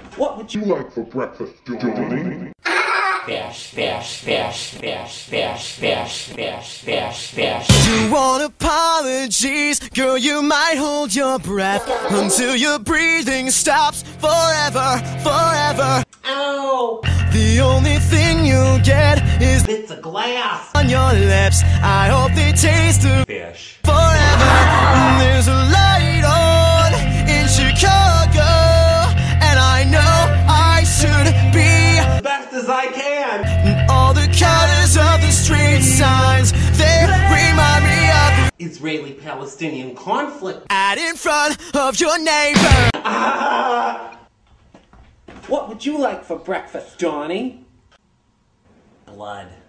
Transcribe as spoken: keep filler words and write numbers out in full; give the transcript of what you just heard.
What would you like for breakfast, Johnny? Bash, bash, bash, bash, bash, bash, bash, bash, bash. You want apologies, girl, you might hold your breath until your breathing stops forever, forever. Ow! The only thing you'll get is It's a glass! on your lips. I hope they taste of Fish. forever. There's a light on in Chicago, and I know I should be As best as I can! all the colors of the street signs. They remind me of the Israeli-Palestinian conflict. ad in front of your neighbor. Ah! What would you like for breakfast, Johnny? Blood.